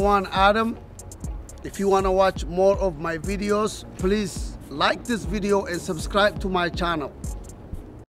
everyone, Adam. If you want to watch more of my videos, please like this video and subscribe to my channel.